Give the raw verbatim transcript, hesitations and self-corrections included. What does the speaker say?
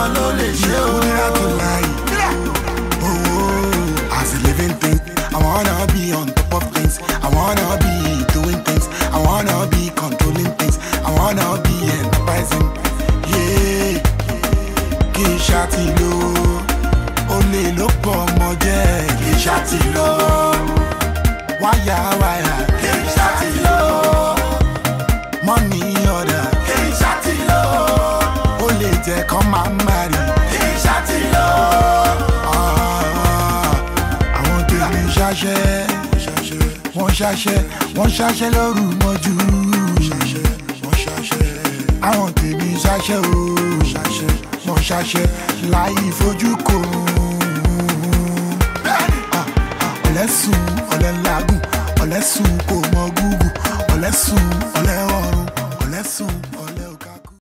nìkan ló lè ṣe o. Kúdírà tó láyé. Oh, as a living thing, I wanna be on top of things. I wanna be doing things. I wanna be controlling things. I wanna be enterprising. Yeah, kì í ṣàtìlò. Olè ló pọ̀ ọmọ jẹ́. Kì í ṣàtìlò. Wáyà wáyà. Kì í ṣàtìlò. Money order. Kì í ṣàtìlò. Olè jẹ́ kọ́ máa marry. Kì í ṣàtìlò. Àwọn tèmi ṣaṣẹ́. Wọ́n ṣaṣẹ́. Wọ́n ṣaṣẹ́ lóru mọ́jú. Wọ́n ṣaṣẹ́. Àwọn tèmi ṣaṣẹ́ o. Wọ́n ṣaṣẹ́ láì fojú kò. Ọ̀lẹ́sùn ọ̀lẹ́ làágùn. Ọ̀lẹ́sùn kò mọ gúgù. Ọ̀lẹ́sùn ọ̀lẹ́ ọ̀run. Ọ̀lẹ́sùn.